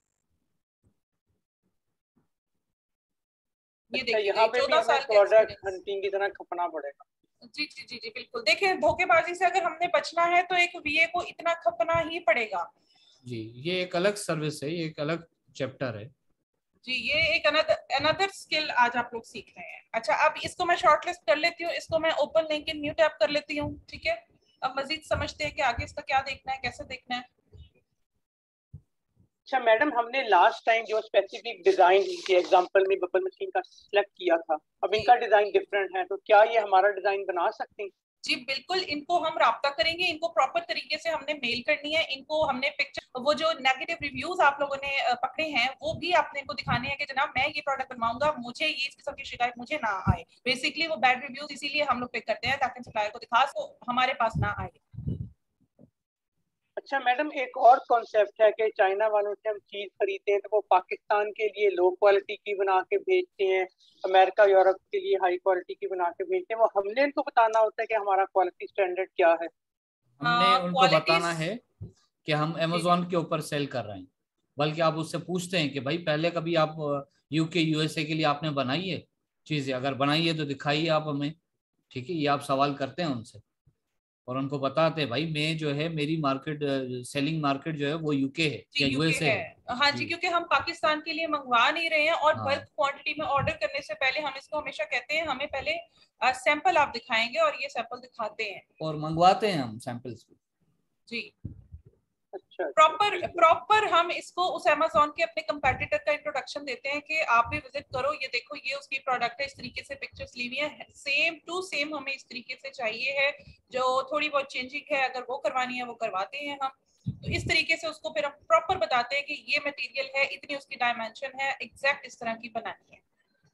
ये अच्छा, देखिए यहाँ पे भी चौदह हमें साल का प्रोडक्ट हंटिंग की तरह खपना पड़ेगा। जी जी जी जी बिल्कुल। देखिए धोखेबाजी से अगर हमने बचना है तो एक वीए को इतना खपना ही पड़ेगा। जी ये एक अलग सर्विस है, ये एक अलग चैप्टर है जी, ये एक अनदर अनदर स्किल आज आप लोग सीख रहे हैं। अच्छा अब इसको मैं शॉर्टलिस्ट कर लेती हूँ, इसको मैं open link in new tab कर लेती हूँ, ठीक है। अब मजीद समझते हैं कि आगे इसका क्या देखना है, कैसे देखना है। अच्छा मैडम, हमने लास्ट टाइम जो स्पेसिफिक डिजाइन के एग्जांपल में बबल मशीन का सिलेक्ट किया था, अब इनका डिजाइन डिफरेंट है, तो क्या ये हमारा डिजाइन बना सकते हैं? जी बिल्कुल, इनको हम राब्ता करेंगे, इनको प्रॉपर तरीके से हमने मेल करनी है, इनको हमने पिक्चर, वो जो नेगेटिव रिव्यूज आप लोगों ने पकड़े हैं वो भी आपने इनको दिखाने हैं कि जनाब मैं ये प्रोडक्ट बनवाऊंगा, मुझे ये इस किस्म की शिकायत मुझे ना आए। बेसिकली वो बैड रिव्यूज इसीलिए हम लोग पिक करते हैं ताकि सप्लायर को दिखा सो हमारे पास ना आए। अच्छा मैडम, एक और कॉन्सेप्ट है कि चाइना वालों से हम चीज खरीदते हैं तो वो पाकिस्तान के लिए लो क्वालिटी की बना के भेजते हैं, अमेरिका यूरोप के लिए हाई क्वालिटी की बना के भेजते हैं। वो हमने इनको बताना होता है कि हमारा क्वालिटी स्टैंडर्ड क्या है। हमने उनको क्वालिटीज बताना है कि हम अमेजोन के ऊपर सेल कर रहे हैं, बल्कि आप उससे पूछते हैं कि भाई पहले कभी आप यूके यूएसए के लिए आपने बनाई है चीजें, अगर बनाई है तो दिखाइए आप हमें। ठीक है, ये आप सवाल करते हैं उनसे और उनको बताते हैं भाई मैं जो है मेरी मार्केट सेलिंग मार्केट जो है वो यूके है जी या यूके यूएसए है। है। हाँ जी, जी क्योंकि हम पाकिस्तान के लिए मंगवा नहीं रहे हैं और बल्क हाँ, क्वांटिटी में ऑर्डर करने से पहले हम इसको हमेशा कहते हैं हमें पहले सैंपल आप दिखाएंगे, और ये सैंपल दिखाते हैं और मंगवाते हैं हम सैंपल्स भी। जी। अच्छा अच्छा, प्रॉपर ठीक है। प्रॉपर हम इसको उस अमेजोन के अपने कंपेटिटर का इंट्रोडक्शन देते हैं कि आप भी विजिट करो, ये देखो ये उसकी प्रोडक्ट है, इस तरीके से पिक्चर्स ली हुई है, सेम टू सेम हमें इस तरीके से चाहिए है। जो थोड़ी बहुत चेंजिंग है अगर वो करवानी है वो करवाते हैं हम। तो इस तरीके से उसको फिर हम प्रॉपर बताते हैं कि ये मटेरियल है, इतनी उसकी डायमेंशन है, एग्जैक्ट इस तरह की बनानी है।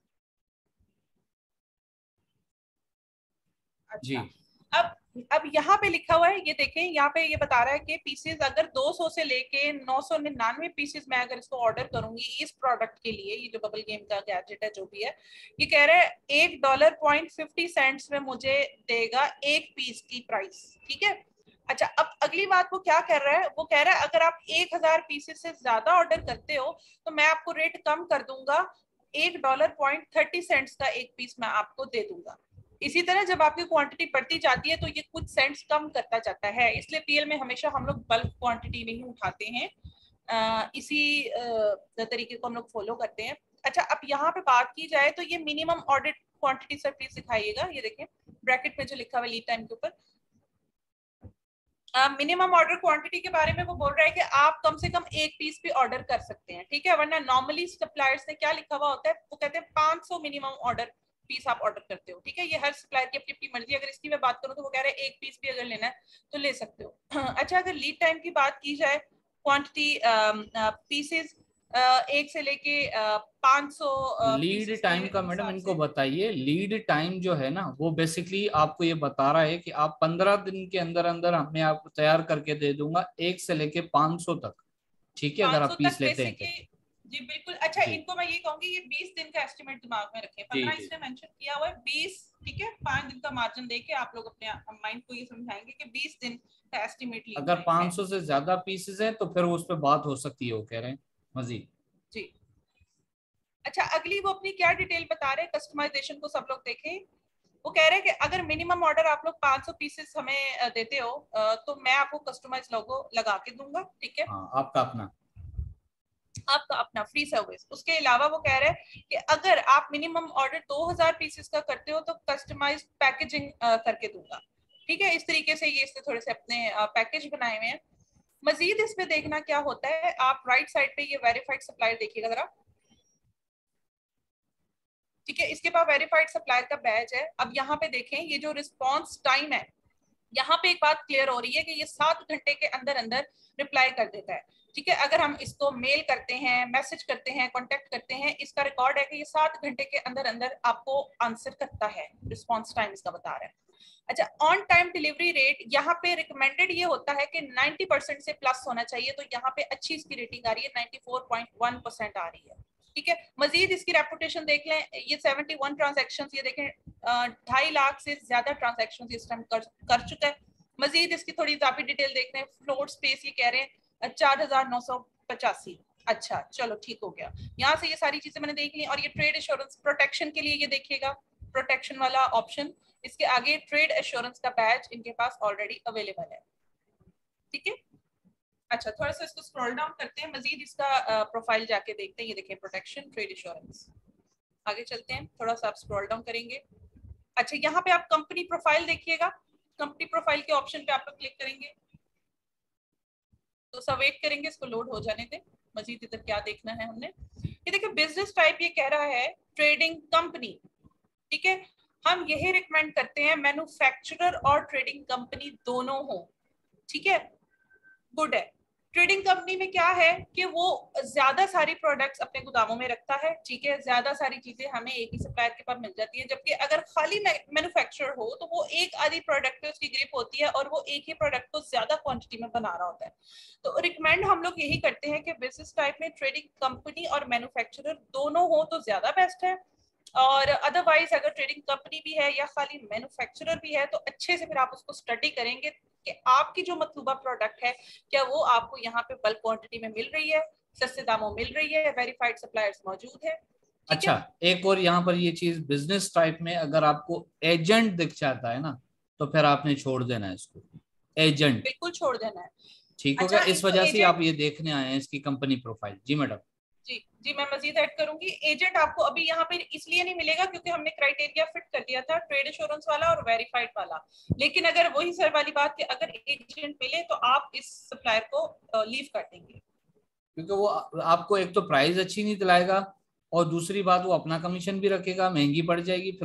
जी अच्छा, अब अब यहाँ पे लिखा हुआ है, ये देखें यहाँ पे ये बता रहा है कि पीसेस अगर दो सौ से लेके नौ सौ निन्यानवे पीसेस मैं अगर इसको ऑर्डर करूंगी इस प्रोडक्ट के लिए, ये जो बबल गेम का गैजेट है जो भी है, ये कह रहा है एक डॉलर पॉइंट फिफ्टी सेंट्स में मुझे देगा एक पीस की प्राइस। ठीक है। अच्छा, अब अगली बात वो क्या कर रहा है, वो कह रहा है अगर आप एक हजार पीसेस से ज्यादा ऑर्डर करते हो तो मैं आपको रेट कम कर दूंगा, एक डॉलर पॉइंट थर्टी सेंट्स का एक पीस मैं आपको दे दूंगा। इसी तरह जब आपकी क्वांटिटी बढ़ती जाती है तो ये कुछ सेंट्स कम करता जाता है, इसलिए पीएल में हमेशा हम लोग बल्क क्वांटिटी नहीं उठाते हैं। आ, इसी आ, तरीके को हम लोग फॉलो करते हैं। अच्छा, अब यहाँ पे बात की जाए तो ये minimum order quantity sir please दिखाइएगा, ये देखें ब्रैकेट में जो लिखा हुआ लीड टाइम के ऊपर मिनिमम ऑर्डर क्वांटिटी के बारे में वो बोल रहा है कि आप कम से कम एक पीस भी ऑर्डर कर सकते हैं। ठीक है, वरना नॉर्मली सप्लायर्स ने क्या लिखा हुआ होता है, वो कहते हैं पाँच सौ मिनिमम ऑर्डर पीस आप ऑर्डर करते हो। ठीक है, ये हर सप्लायर की अपनी अपनी मर्जी। अगर इसकी मैं बात करूं तो वो कह रहे हैं एक पीस भी अगर लेना है तो ले सकते हो। अच्छा, अगर लीड टाइम की बात की जाए, क्वांटिटी पीसेस एक से लेके पाँच सौ लीड पीसेस के टाइम का मैडम हिसाब इनको से। बताइए। लीड टाइम जो है ना वो बेसिकली आपको ये बता रहा है कि आप पंद्रह दिन के अंदर अंदर हमें आपको तैयार करके दे दूंगा एक से लेके पाँच सौ तक। ठीक है, अगर पाँच सौ आप तक पीस लेते हैं तो। बेसिकली। जी बिल्कुल। अच्छा, जी इनको मैं ये कहूंगी ये बीस दिन का एस्टिमेट दिमाग में रखें, जी पंद्रह जी। इसने मेंशन किया हुआ है, बीस। ठीक है, पांच दिन का मार्जिन देके आप लोग अपने माइंड को ये समझाएंगे कि बीस दिन का एस्टिमेट लीड अगर टाइम है। पाँच सौ से ज्यादा पीसेस हैं तो फिर उस पर बात हो सकती है, वो कह रहे हैं मजीद। जी। अच्छा, अगली वो अपनी क्या डिटेल बता रहे हैं, कस्टमाइजेशन को सब लोग देखें। वो कह रहे हैं कि अगर मिनिमम ऑर्डर आप लोग पाँच सौ पीसेस हमें अ, देते हो अ, तो मैं आपको कस्टमाइज लोगो लगा के दूंगा। ठीक है, हाँ, आपका अपना। आपका अपना फ्री सर्विस। उसके अलावा वो कह रहे हैं कि अगर आप मिनिमम ऑर्डर दो हज़ार पीसेस का करते हो तो कस्टमाइज पैकेजिंग करके दूंगा। ठीक है, इस तरीके से ये इसने थोड़े से अपने पैकेज बनाए हुए हैं। मजीद इसमें देखना क्या होता है, आप राइट साइड पे ये वेरीफाइड सप्लायर देखिएगा जरा। ठीक है, इसके पास वेरीफाइड सप्लायर का बैज है। अब यहाँ पे देखें ये जो रिस्पॉन्स टाइम है, यहाँ पे एक बात क्लियर हो रही है कि ये सात घंटे के अंदर अंदर रिप्लाई कर देता है। ठीक है, अगर हम इसको मेल करते हैं, मैसेज करते हैं, कांटेक्ट करते हैं, इसका रिकॉर्ड है कि ये सात घंटे के अंदर अंदर आपको आंसर करता है। रिस्पॉन्स टाइम इसका बता रहा है। अच्छा, ऑन टाइम डिलीवरी रेट यहाँ पे रिकमेंडेड ये होता है कि नब्बे परसेंट से प्लस होना चाहिए, तो यहाँ पे अच्छी इसकी रेटिंग आ रही है, चौरानवे पॉइंट एक परसेंट आ रही है। ठीक है, मजीद इसकी रेपुटेशन देख लें, ये इकहत्तर ट्रांजैक्शंस, ये देखें ढाई लाख से ज्यादा ट्रांजैक्शंस इस टाइम कर, कर चुका है। मजीद इसकी थोड़ी इजाफी डिटेल देख लें, फ्लोर स्पेस ये कह रहे हैं चार हजार नौ सौ पचासी। अच्छा चलो ठीक हो गया, यहाँ से ये सारी चीजें मैंने देख ली। और ये ट्रेड एश्योरेंस प्रोटेक्शन के लिए ये देखिएगा प्रोटेक्शन वाला ऑप्शन, इसके आगे ट्रेड एश्योरेंस का बैच इनके पास ऑलरेडी अवेलेबल है। ठीक है, अच्छा थोड़ा सा इसको स्क्रॉल डाउन करते हैं, मजीद इसका प्रोफाइल जाके देखते हैं। ये देखिए प्रोटेक्शन ट्रेड एश्योरेंस, आगे चलते हैं, थोड़ा सा आप स्क्रॉल डाउन करेंगे। अच्छा, यहाँ पे आप कंपनी प्रोफाइल देखिएगा, कंपनी प्रोफाइल के ऑप्शन पे आप लोग क्लिक करेंगे तो सब वेट करेंगे, इसको लोड हो जाने दें। मजीद इधर क्या देखना है हमने, ये देखिए बिजनेस टाइप ये कह रहा है ट्रेडिंग कंपनी। ठीक है, हम यही रिकमेंड करते हैं मैन्युफैक्चरर और ट्रेडिंग कंपनी दोनों हो। ठीक है, गुड है। ट्रेडिंग कंपनी में क्या है कि वो ज्यादा सारी प्रोडक्ट्स अपने गोदामों में रखता है, ठीक है, ज्यादा सारी चीजें हमें एक ही सप्लायर के पास मिल जाती है, जबकि अगर खाली मैन्युफैक्चरर हो तो वो एक आधी प्रोडक्ट पे उसकी ग्रिप होती है और वो एक ही प्रोडक्ट को ज्यादा क्वांटिटी में बना रहा होता है। तो रिकमेंड हम लोग यही करते हैं कि बिजनेस टाइप में ट्रेडिंग कंपनी और मैन्युफैक्चरर दोनों हो तो ज्यादा बेस्ट है, और अदरवाइज अगर ट्रेडिंग कंपनी भी है या खाली मैन्युफैक्चरर भी है तो अच्छे से फिर आप उसको स्टडी करेंगे कि आपकी जो मतलूबा प्रोडक्ट है क्या वो आपको यहाँ पे बल्क क्वांटिटी में मिल रही है, सस्ते दामों मिल रही है, वेरीफाइड सप्लायर्स मौजूद है। अच्छा, एक और यहाँ पर ये चीज, बिजनेस टाइप में अगर आपको एजेंट दिख जाता है ना तो फिर आपने छोड़ देना है इसको, एजेंट बिल्कुल छोड़ देना है। ठीक हो गया। इस वजह से आप ये देखने आए हैं इसकी कंपनी प्रोफाइल। जी मैडम। जी जी मैं मजीद ऐड करूंगी, एजेंट आपको अभी यहाँ पे इसलिए नहीं मिलेगा क्योंकि हमने क्राइटेरिया फिट कर दिया था ट्रेड एश्योरेंस वाला और वेरीफाइड वाला, लेकिन अगर वही सर वाली बात कि अगर एजेंट मिले तो आप इस सप्लायर को लीव कर देंगे, क्योंकि वो आपको एक तो प्राइस अच्छी नहीं दिलाएगा और दूसरी बात वो अपना कमीशन भी रखेगा, महंगी पड़ जाएगी।